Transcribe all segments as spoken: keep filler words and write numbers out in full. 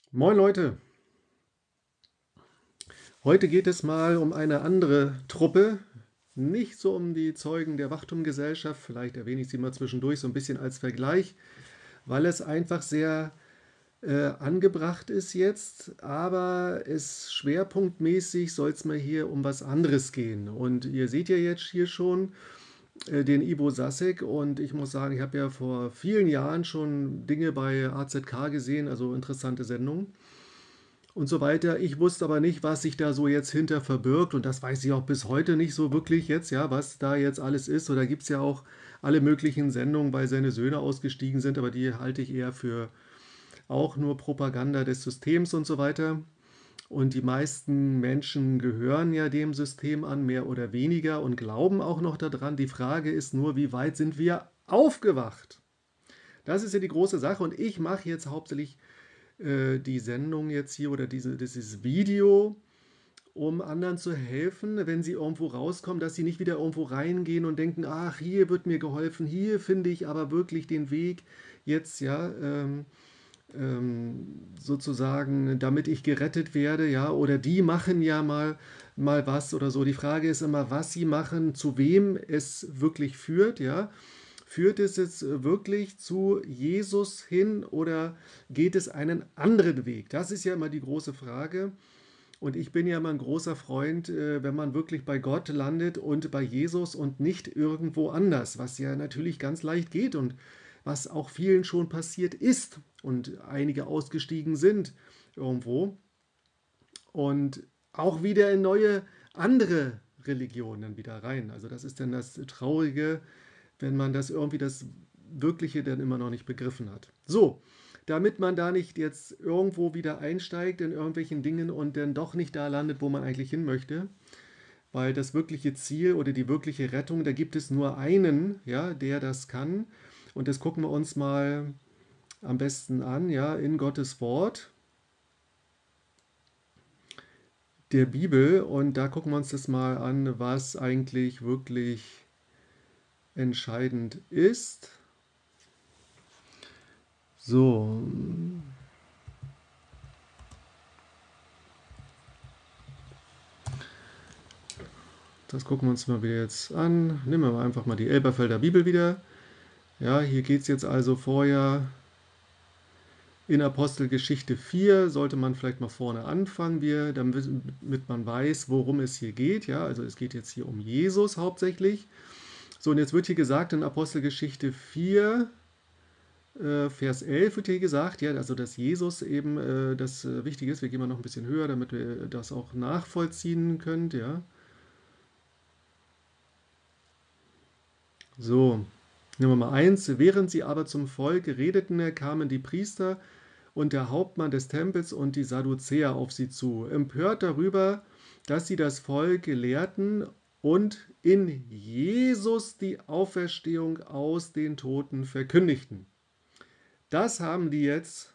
Moin Leute, heute geht es mal um eine andere Truppe, nicht so um die Zeugen der Wachtumgesellschaft, vielleicht erwähne ich sie mal zwischendurch so ein bisschen als Vergleich, weil es einfach sehr äh, angebracht ist jetzt, aber es schwerpunktmäßig soll es mal hier um was anderes gehen. Und ihr seht ja jetzt hier schon äh, den Ivo Sasek und ich muss sagen, ich habe ja vor vielen Jahren schon Dinge bei A Z K gesehen, also interessante Sendungen und so weiter. Ich wusste aber nicht, was sich da so jetzt hinter verbirgt und das weiß ich auch bis heute nicht so wirklich jetzt, ja, was da jetzt alles ist. Oder gibt es ja auch alle möglichen Sendungen, weil seine Söhne ausgestiegen sind, aber die halte ich eher für auch nur Propaganda des Systems und so weiter. Und die meisten Menschen gehören ja dem System an, mehr oder weniger, und glauben auch noch daran. Die Frage ist nur, wie weit sind wir aufgewacht? Das ist ja die große Sache und ich mache jetzt hauptsächlich äh, die Sendung jetzt hier oder diese, dieses Video, um anderen zu helfen, wenn sie irgendwo rauskommen, dass sie nicht wieder irgendwo reingehen und denken, ach, hier wird mir geholfen, hier finde ich aber wirklich den Weg jetzt, ja, ähm, ähm, sozusagen, damit ich gerettet werde, ja, oder die machen ja mal, mal was oder so. Die Frage ist immer, was sie machen, zu wem es wirklich führt, ja. Führt es jetzt wirklich zu Jesus hin oder geht es einen anderen Weg? Das ist ja immer die große Frage. Und ich bin ja immer ein großer Freund, äh, wenn man wirklich bei Gott landet und bei Jesus und nicht irgendwo anders, was ja natürlich ganz leicht geht und was auch vielen schon passiert ist und einige ausgestiegen sind irgendwo und auch wieder in neue andere Religionen wieder rein. Also das ist dann das Traurige, wenn man das irgendwie das Wirkliche dann immer noch nicht begriffen hat. So, damit man da nicht jetzt irgendwo wieder einsteigt in irgendwelchen Dingen und dann doch nicht da landet, wo man eigentlich hin möchte, weil das wirkliche Ziel oder die wirkliche Rettung, da gibt es nur einen, ja, der das kann. Und das gucken wir uns mal am besten an, ja, in Gottes Wort, der Bibel. Und da gucken wir uns das mal an, was eigentlich wirklich entscheidend ist. So, das gucken wir uns mal wieder jetzt an. Nehmen wir mal einfach mal die Elberfelder Bibel wieder. Ja, hier geht es jetzt also vorher in Apostelgeschichte vier, sollte man vielleicht mal vorne anfangen, wir, damit man weiß, worum es hier geht. Ja, also es geht jetzt hier um Jesus hauptsächlich. So, und jetzt wird hier gesagt in Apostelgeschichte vier, äh, Vers elf wird hier gesagt, ja, also dass Jesus eben äh, das äh, Wichtige ist. Wir gehen mal noch ein bisschen höher, damit wir das auch nachvollziehen könnt, ja. So, nehmen wir mal eins. Während sie aber zum Volk redeten, kamen die Priester und der Hauptmann des Tempels und die Sadduzäer auf sie zu, empört darüber, dass sie das Volk lehrten und in Jesus die Auferstehung aus den Toten verkündigten. Das haben die jetzt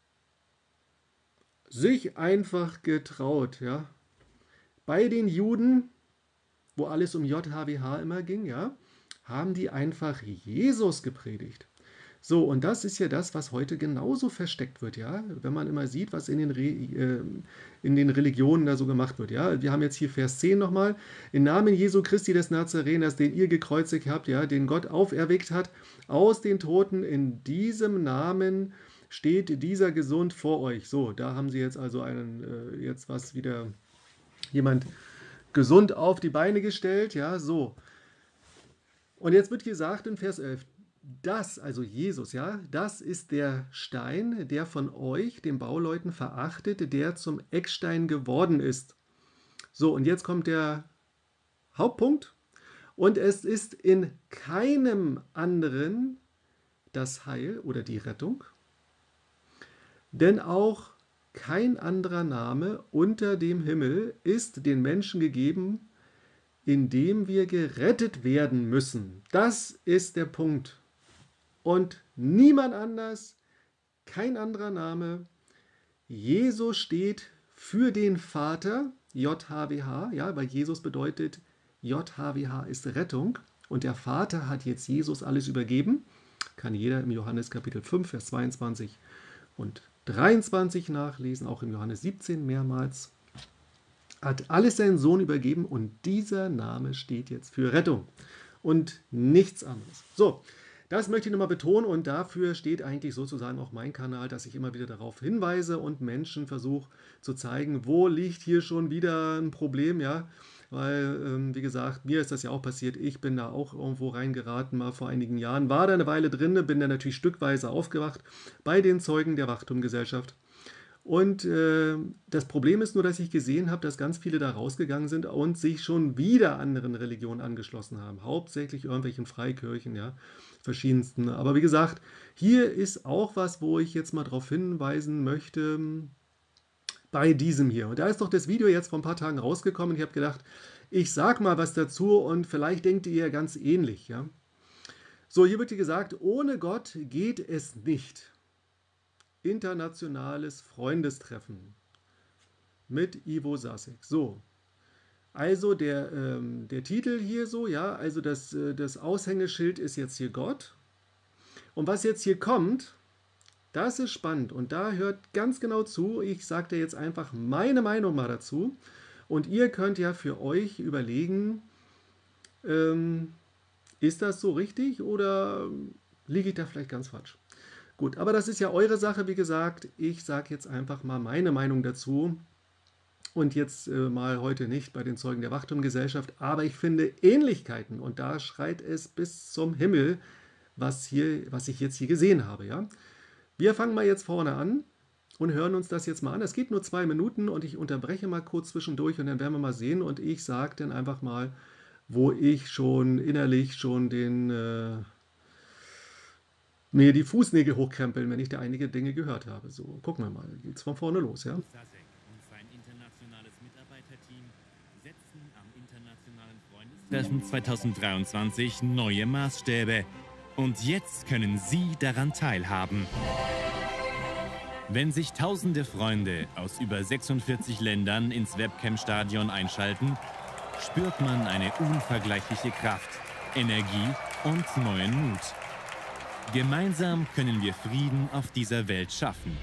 sich einfach getraut, ja. Bei den Juden, wo alles um J H W H immer ging, ja, haben die einfach Jesus gepredigt. So, und das ist ja das, was heute genauso versteckt wird, ja, wenn man immer sieht, was in den, Re äh, in den Religionen da so gemacht wird, ja. Wir haben jetzt hier Vers zehn nochmal. Im Namen Jesu Christi des Nazareners, den ihr gekreuzigt habt, ja, den Gott auferweckt hat, aus den Toten, in diesem Namen steht dieser gesund vor euch. So, da haben sie jetzt also einen, äh, jetzt was wieder jemand gesund auf die Beine gestellt, ja, so. Und jetzt wird gesagt in Vers elf, das, also Jesus, ja, das ist der Stein, der von euch, den Bauleuten, verachtet, der zum Eckstein geworden ist. So, und jetzt kommt der Hauptpunkt. Und es ist in keinem anderen das Heil oder die Rettung, denn auch kein anderer Name unter dem Himmel ist den Menschen gegeben, in dem wir gerettet werden müssen. Das ist der Punkt. Und niemand anders, kein anderer Name. Jesus steht für den Vater, J H W H, ja, weil Jesus bedeutet, J H W H ist Rettung. Und der Vater hat jetzt Jesus alles übergeben. Kann jeder im Johannes Kapitel fünf, Vers zweiundzwanzig und dreiundzwanzig nachlesen, auch in Johannes siebzehn mehrmals. Hat alles seinen Sohn übergeben und dieser Name steht jetzt für Rettung und nichts anderes. So, das möchte ich nochmal betonen und dafür steht eigentlich sozusagen auch mein Kanal, dass ich immer wieder darauf hinweise und Menschen versuche zu zeigen, wo liegt hier schon wieder ein Problem, ja, weil, ähm, wie gesagt, mir ist das ja auch passiert, ich bin da auch irgendwo reingeraten, mal vor einigen Jahren, war da eine Weile drin, bin dann natürlich stückweise aufgewacht bei den Zeugen der Wachtumgesellschaft. Und äh, das Problem ist nur, dass ich gesehen habe, dass ganz viele da rausgegangen sind und sich schon wieder anderen Religionen angeschlossen haben. Hauptsächlich irgendwelchen Freikirchen, ja, verschiedensten. Aber wie gesagt, hier ist auch was, wo ich jetzt mal darauf hinweisen möchte, bei diesem hier. Und da ist doch das Video jetzt vor ein paar Tagen rausgekommen. Ich habe gedacht, ich sag mal was dazu und vielleicht denkt ihr ja ganz ähnlich, ja. So, hier wird hier gesagt, ohne Gott geht es nicht. Internationales Freundestreffen mit Ivo Sasek. So, also der, ähm, der Titel hier so, ja, also das, äh, das Aushängeschild ist jetzt hier Gott. Und was jetzt hier kommt, das ist spannend und da hört ganz genau zu. Ich sage dir jetzt einfach meine Meinung mal dazu und ihr könnt ja für euch überlegen, ähm, ist das so richtig oder liege ich da vielleicht ganz falsch? Gut, aber das ist ja eure Sache, wie gesagt. Ich sage jetzt einfach mal meine Meinung dazu. Und jetzt äh, mal heute nicht bei den Zeugen der Wachtumgesellschaft, aber ich finde Ähnlichkeiten und da schreit es bis zum Himmel, was, hier, was ich jetzt hier gesehen habe. Ja? Wir fangen mal jetzt vorne an und hören uns das jetzt mal an. Es geht nur zwei Minuten und ich unterbreche mal kurz zwischendurch und dann werden wir mal sehen und ich sage dann einfach mal, wo ich schon innerlich schon den... Äh, mir die Fußnägel hochkrempeln, wenn ich da einige Dinge gehört habe. So, gucken wir mal. Geht's von vorne los, ja? Sasek und sein internationales Mitarbeiterteam setzen am internationalen Freundestreffen zweitausenddreiundzwanzig neue Maßstäbe. Und jetzt können Sie daran teilhaben. Wenn sich tausende Freunde aus über sechsundvierzig Ländern ins Webcam-Stadion einschalten, spürt man eine unvergleichliche Kraft, Energie und neuen Mut. Gemeinsam können wir Frieden auf dieser Welt schaffen.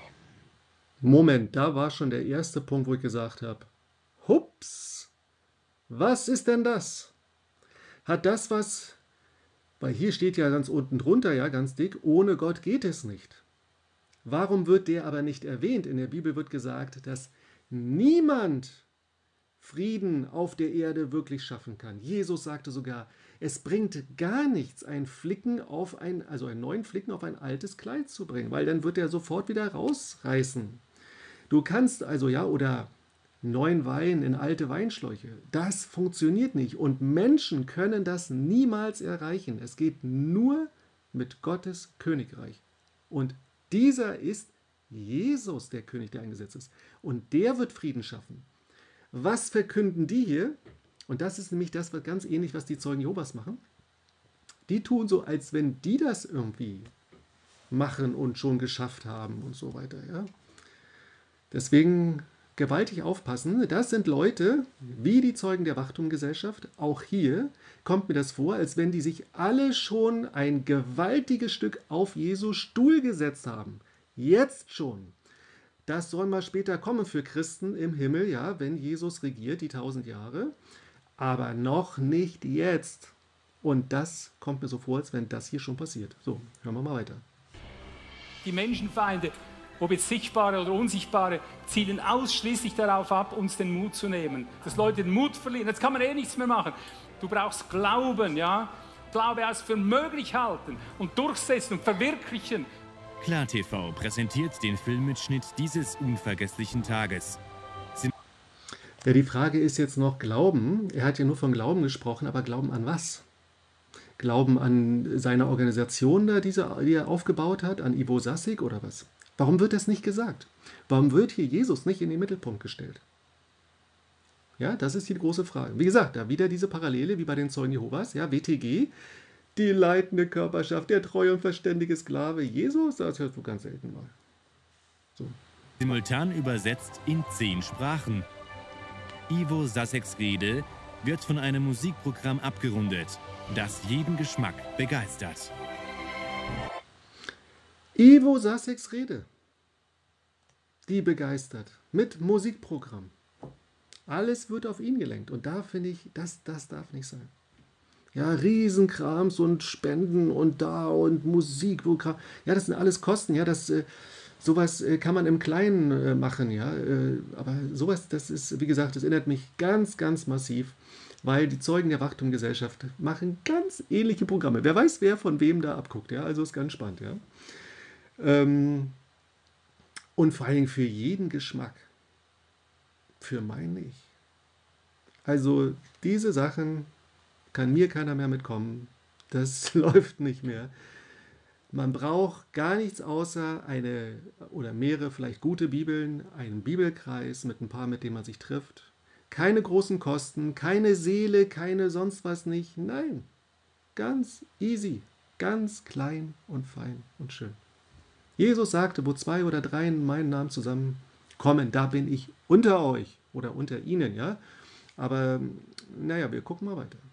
Moment, da war schon der erste Punkt, wo ich gesagt habe, hups, was ist denn das? Hat das was, weil hier steht ja ganz unten drunter, ja, ganz dick, ohne Gott geht es nicht. Warum wird der aber nicht erwähnt? In der Bibel wird gesagt, dass niemand Frieden auf der Erde wirklich schaffen kann. Jesus sagte sogar, es bringt gar nichts, ein Flicken auf ein, also einen neuen Flicken auf ein altes Kleid zu bringen, weil dann wird er sofort wieder rausreißen. Du kannst also, ja, oder neuen Wein in alte Weinschläuche. Das funktioniert nicht und Menschen können das niemals erreichen. Es geht nur mit Gottes Königreich. Und dieser ist Jesus, der König, der eingesetzt ist. Und der wird Frieden schaffen. Was verkünden die hier? Und das ist nämlich das, was ganz ähnlich, was die Zeugen Jehovas machen. Die tun so, als wenn die das irgendwie machen und schon geschafft haben und so weiter. Ja? Deswegen gewaltig aufpassen. Das sind Leute, wie die Zeugen der Wachtumgesellschaft. Auch hier kommt mir das vor, als wenn die sich alle schon ein gewaltiges Stück auf Jesu Stuhl gesetzt haben. Jetzt schon. Das soll mal später kommen für Christen im Himmel, ja, wenn Jesus regiert, die tausend Jahre. Aber noch nicht jetzt. Und das kommt mir so vor, als wenn das hier schon passiert. So, hören wir mal weiter. Die Menschenfeinde, ob jetzt sichtbare oder unsichtbare, zielen ausschließlich darauf ab, uns den Mut zu nehmen. Dass Leute den Mut verlieren. Jetzt kann man eh nichts mehr machen. Du brauchst Glauben, ja. Glaube aus für möglich halten und durchsetzen und verwirklichen. KlarTV präsentiert den Filmmitschnitt dieses unvergesslichen Tages. Ja, die Frage ist jetzt noch Glauben. Er hat ja nur von Glauben gesprochen, aber Glauben an was? Glauben an seine Organisation, da, diese, die er aufgebaut hat, an Ivo Sasek oder was? Warum wird das nicht gesagt? Warum wird hier Jesus nicht in den Mittelpunkt gestellt? Ja, das ist die große Frage. Wie gesagt, da wieder diese Parallele wie bei den Zeugen Jehovas, ja, W T G, die leitende Körperschaft, der treue und verständige Sklave. Jesus, das hört man ganz selten mal. So. Simultan übersetzt in zehn Sprachen. Ivo Saseks Rede wird von einem Musikprogramm abgerundet, das jeden Geschmack begeistert. Ivo Saseks Rede. die begeistert, mit Musikprogramm. Alles wird auf ihn gelenkt und da finde ich, das, das darf nicht sein. Ja, Riesenkrams und Spenden und da und Musikprogramm. Ja, das sind alles Kosten. Ja, das, äh, sowas äh, kann man im Kleinen äh, machen. Ja, äh, aber sowas, das ist, wie gesagt, das erinnert mich ganz, ganz massiv, weil die Zeugen der Wachtumgesellschaft machen ganz ähnliche Programme. Wer weiß, wer von wem da abguckt. Ja, also ist ganz spannend. Ja, ähm, und vor allem für jeden Geschmack. Für meinen nicht. Also diese Sachen kann mir keiner mehr mitkommen. Das läuft nicht mehr. Man braucht gar nichts außer eine oder mehrere vielleicht gute Bibeln, einen Bibelkreis mit ein paar, mit denen man sich trifft. Keine großen Kosten, keine Seele, keine sonst was nicht. Nein, ganz easy, ganz klein und fein und schön. Jesus sagte, wo zwei oder drei in meinen Namen zusammenkommen, da bin ich unter euch oder unter ihnen, ja. Aber naja, wir gucken mal weiter.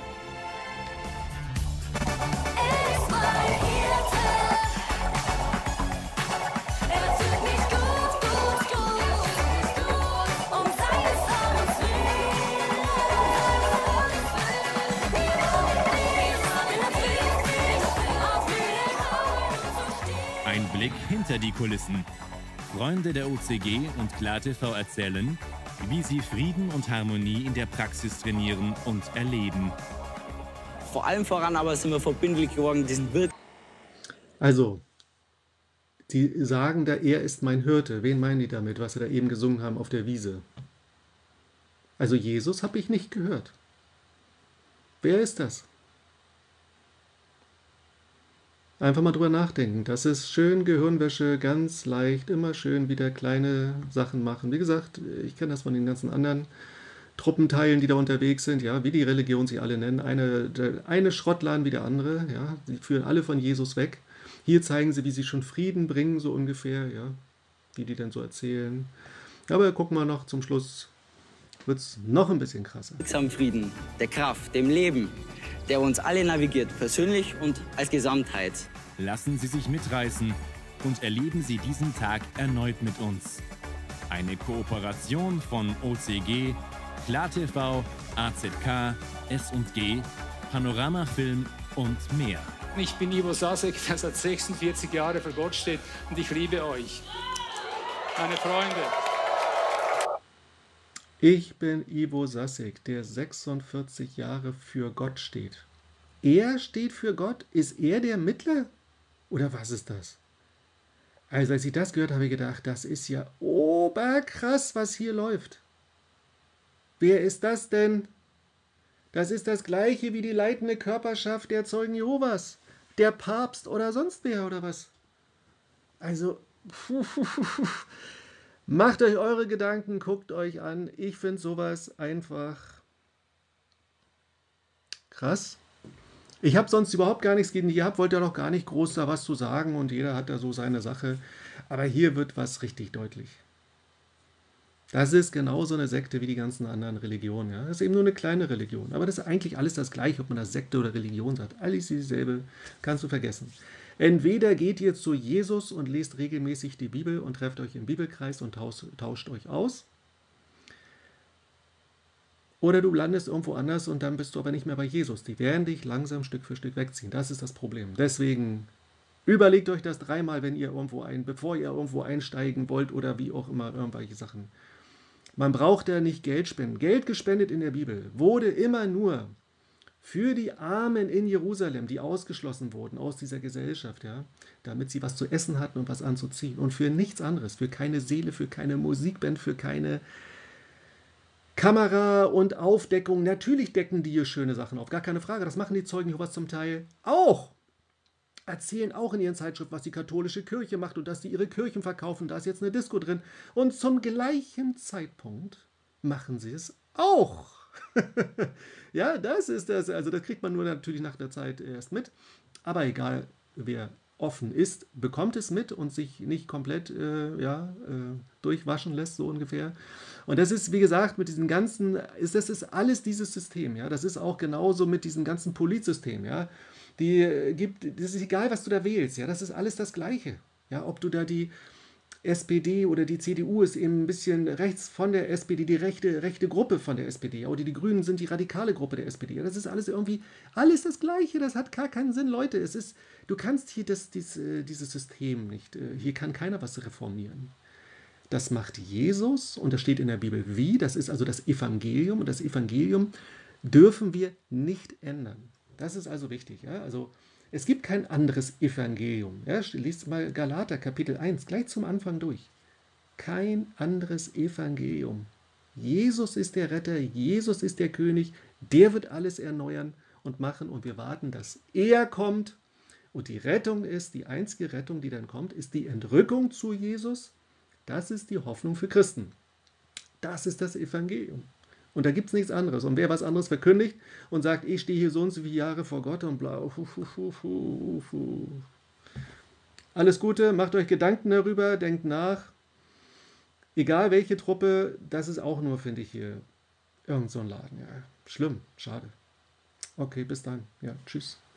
Ein Blick hinter die Kulissen. Freunde der O C G und KlarTV erzählen, wie sie Frieden und Harmonie in der Praxis trainieren und erleben. Vor allem voran aber sind wir verbindlich geworden, diesen Bild. Also, die sagen da, er ist mein Hirte. Wen meinen die damit, was sie da eben gesungen haben auf der Wiese? Also Jesus habe ich nicht gehört. Wer ist das? Einfach mal drüber nachdenken. Das ist schön Gehirnwäsche, ganz leicht, immer schön wieder kleine Sachen machen. Wie gesagt, ich kenne das von den ganzen anderen Truppenteilen, die da unterwegs sind, ja, wie die Religion sie alle nennen. Eine, eine Schrottladen wie der andere, ja, die führen alle von Jesus weg. Hier zeigen sie, wie sie schon Frieden bringen, so ungefähr, ja, wie die denn so erzählen. Aber gucken wir noch zum Schluss, wird es noch ein bisschen krasser. Am Frieden, der Kraft, dem Leben, der uns alle navigiert, persönlich und als Gesamtheit. Lassen Sie sich mitreißen und erleben Sie diesen Tag erneut mit uns. Eine Kooperation von O C G, KlarTV, A Z K, S und G, Panoramafilm und mehr. Ich bin Ivo Sasek, der seit sechsundvierzig Jahren für Gott steht und ich liebe euch, meine Freunde. Ich bin Ivo Sasek, der sechsundvierzig Jahre für Gott steht. Er steht für Gott? Ist er der Mittler? Oder was ist das? Also als ich das gehört habe, habe ich gedacht, das ist ja oberkrass, was hier läuft. Wer ist das denn? Das ist das gleiche wie die leitende Körperschaft der Zeugen Jehovas. Der Papst oder sonst wer oder was? Also, macht euch eure Gedanken, guckt euch an. Ich finde sowas einfach krass. Ich habe sonst überhaupt gar nichts gegen die gehabt, wollte ja noch gar nicht groß da was zu sagen und jeder hat da so seine Sache. Aber hier wird was richtig deutlich. Das ist genauso eine Sekte wie die ganzen anderen Religionen. Ja? Das ist eben nur eine kleine Religion. Aber das ist eigentlich alles das Gleiche, ob man das Sekte oder Religion sagt. Alles dieselbe, kannst du vergessen. Entweder geht ihr zu Jesus und lest regelmäßig die Bibel und trefft euch im Bibelkreis und tauscht, tauscht euch aus. Oder du landest irgendwo anders und dann bist du aber nicht mehr bei Jesus. Die werden dich langsam Stück für Stück wegziehen. Das ist das Problem. Deswegen überlegt euch das dreimal, wenn ihr irgendwo ein, bevor ihr irgendwo einsteigen wollt oder wie auch immer irgendwelche Sachen. Man braucht ja nicht Geld spenden. Geld gespendet in der Bibel wurde immer nur für die Armen in Jerusalem, die ausgeschlossen wurden aus dieser Gesellschaft, ja, damit sie was zu essen hatten und was anzuziehen. Und für nichts anderes, für keine Seele, für keine Musikband, für keine Kamera und Aufdeckung. Natürlich decken die hier schöne Sachen auf, gar keine Frage. Das machen die Zeugen Jehovas zum Teil auch. Erzählen auch in ihren Zeitschriften, was die katholische Kirche macht und dass sie ihre Kirchen verkaufen. Da ist jetzt eine Disco drin. Und zum gleichen Zeitpunkt machen sie es auch. Ja, das ist das. Also das kriegt man nur natürlich nach der Zeit erst mit. Aber egal, wer offen ist, bekommt es mit und sich nicht komplett äh, ja, äh, durchwaschen lässt, so ungefähr. Und das ist, wie gesagt, mit diesen ganzen, ist, das ist alles dieses System. Ja, das ist auch genauso mit diesem ganzen Polizsystem. Ja, die gibt, das ist egal, was du da wählst. Ja, das ist alles das Gleiche. Ja, ob du da die S P D oder die C D U ist eben ein bisschen rechts von der S P D, die rechte, rechte Gruppe von der S P D. Oder die Grünen sind die radikale Gruppe der S P D. Das ist alles irgendwie, alles das Gleiche. Das hat gar keinen Sinn, Leute. Es ist, du kannst hier das, dies, dieses System nicht, hier kann keiner was reformieren. Das macht Jesus und das steht in der Bibel wie. Das ist also das Evangelium und das Evangelium dürfen wir nicht ändern. Das ist also wichtig. Ja? Also es gibt kein anderes Evangelium. Ja? Liest mal Galater Kapitel eins gleich zum Anfang durch. Kein anderes Evangelium. Jesus ist der Retter, Jesus ist der König, der wird alles erneuern und machen und wir warten, dass er kommt. Und die Rettung ist, die einzige Rettung, die dann kommt, ist die Entrückung zu Jesus. Das ist die Hoffnung für Christen. Das ist das Evangelium. Und da gibt es nichts anderes. Und wer was anderes verkündigt und sagt, ich stehe hier so und so viele Jahre vor Gott und bla, hu, hu, hu, hu, hu. Alles Gute, macht euch Gedanken darüber, denkt nach. Egal welche Truppe, das ist auch nur, finde ich, hier irgend so ein Laden. Ja, schlimm, schade. Okay, bis dann. Ja, tschüss.